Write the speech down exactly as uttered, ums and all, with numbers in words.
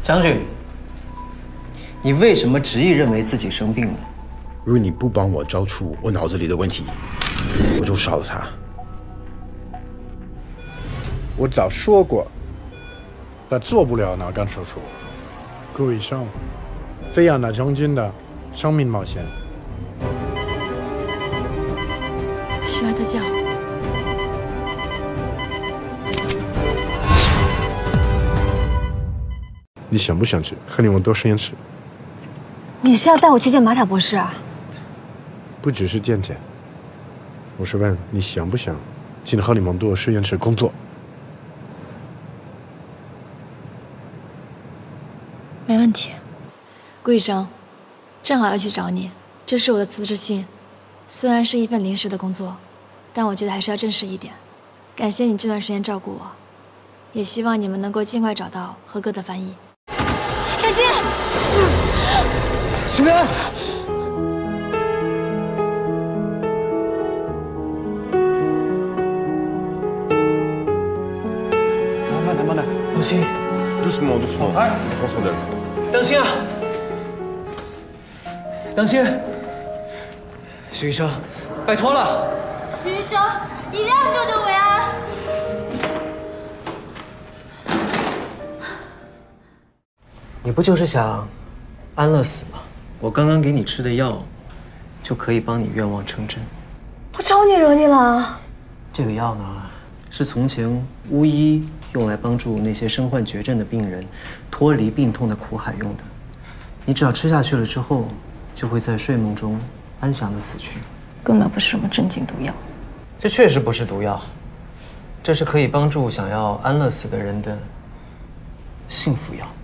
将军，你为什么执意认为自己生病了？ 如果你不帮我找出我脑子里的问题，我就杀了他。 我早说过，他做不了脑干手术。顾医生，非要拿将军的生命冒险。 需要再叫。 你想不想去克里蒙多实验室？ 你是要带我去见马塔博士啊？ 不只是见见，我是问你想不想进克里蒙多实验室工作？ 没问题。顾医生，正好要去找你，这是我的辞职信。虽然是一份临时的工作，但我觉得还是要正式一点。感谢你这段时间照顾我，也希望你们能够尽快找到合格的翻译。小心！ 徐明， 慢点，慢点， 当心 doucement doucement， 哎， 放松点。 当心啊！当心！徐医生，拜托了！ 徐医生，一定要救救伟安！ 你不就是想安乐死吗？我刚刚给你吃的药，就可以帮你愿望成真。 我招你惹你了？ 这个药呢，是从前巫医用来帮助那些身患绝症的病人脱离病痛的苦海用的。你只要吃下去了之后，就会在睡梦中安详的死去。 根本不是什么镇静毒药。 这确实不是毒药，这是可以帮助想要安乐死的人的幸福药。